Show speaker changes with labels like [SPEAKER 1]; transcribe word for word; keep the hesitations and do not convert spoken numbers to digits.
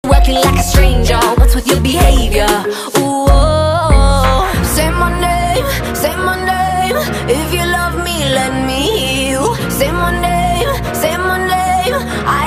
[SPEAKER 1] Working like a stranger, what's with your behavior? Ooh, oh, say my name, say my name. If you love me, let me hear you. Say my name, say my name. I